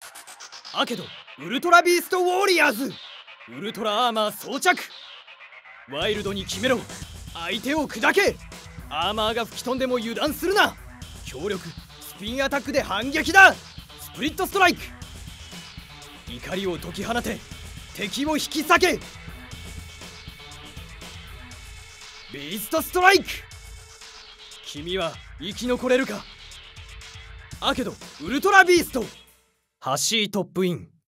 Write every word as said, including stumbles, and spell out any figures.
アケドウルトラビーストウォーリアーズ。ウルトラアーマー装着。ワイルドに決めろ。相手を砕け。アーマーが吹き飛んでも油断するな。強力スピンアタックで反撃だ。スプリットストライク。怒りを解き放て敵を引き裂け。ビーストストライク。君は生き残れるか。アケドウルトラビースト。ハシートップイン。